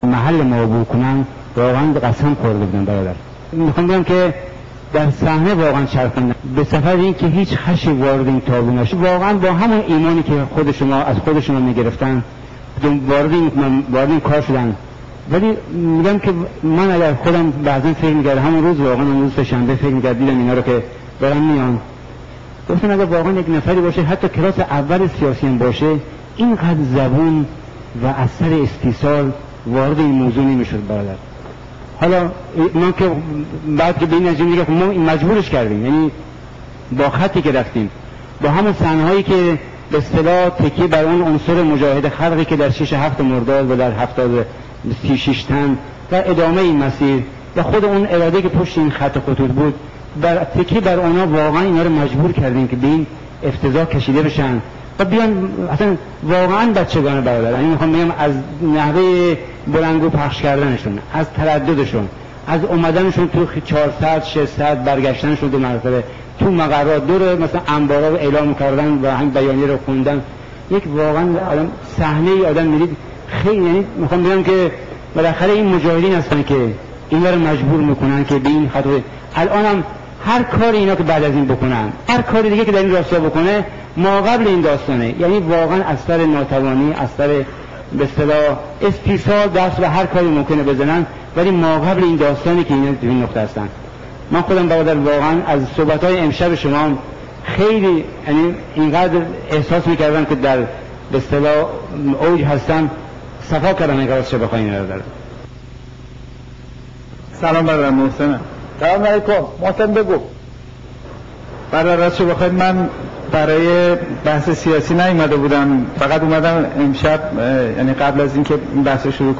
محل ما عبور کنن واقعا قسم خورده بودن برادر. میخوام بگم که در صحنه واقعا چرخوندن به سفر این که هیچ خشی وارد این تابلو نشه، واقعا با همون ایمانی که از خود شما میگرفتن وارد این کار شدن. ولی میگم که من اگر خودم بعضا فکر میکردم همون روز، واقعا اون روز سه‌شنبه فکر میکردم دیدم اینا رو که دارن میان، گفتم اگر واقعا یک نفری باشه حتی کلاس اول سیاسی هم باشه اینقدر زبون و اثر استیصال وارد این موضوع نمیشد برادر. حالا ما که بعد که به این نتیجه میگه ما مجبورش کردیم، یعنی با خطی که رفتیم، با همون صحنه‌هایی که به اصطلاح تکیه بر اون عنصر مجاهد خلقی که در 6/7 مرداد و در 36 تن در ادامه این مسیر و خود اون اراده که پشت این خط خطوط بود، تکیه بر اونا واقعا اینا رو مجبور کردیم که به این افتضاح کشیده بشن و بیان اصلا واقعا بچگانه برادر. یعنی میخوام بگم از نحوه بلندگو پخش کردنشون، از ترددشون، از اومدنشون تو 400 600 برگشتنشون 2 مرتبه تو مقرات دور مثلا انبارا رو اعلام کردن و همین بیانیه رو خوندن، یک واقعا صحنه ای آدم میدید خیلی، یعنی میخوام بگم که بالاخره این مجاهدین هستن که اینا رو مجبور میکنن که به این خط. الانم هر کاری اینا که بعد از این بکنن، هر کاری دیگه که در این راستا بکنه ما قبل این داستانه، یعنی واقعا اثر ناتوانی، اثر به اصطلاح استیصال دست و هر کاری ممکنه بزنن، ولی ما قبل این داستانی که اینا تو این نقطه هستن. من خودم برادر واقعا از صحبت‌های امشب شما خیلی یعنی اینقدر احساس می‌کردم که در به اصطلاح اوج هستم، صفا کردم این کارو بخواین برادر. سلام برادر محسن. سلام علیکم. محسن بگو. برادر راستش بخواید من برای بحث سیاسی نیومده بودم، فقط اومدم امشب یعنی قبل از اینکه بحث شروع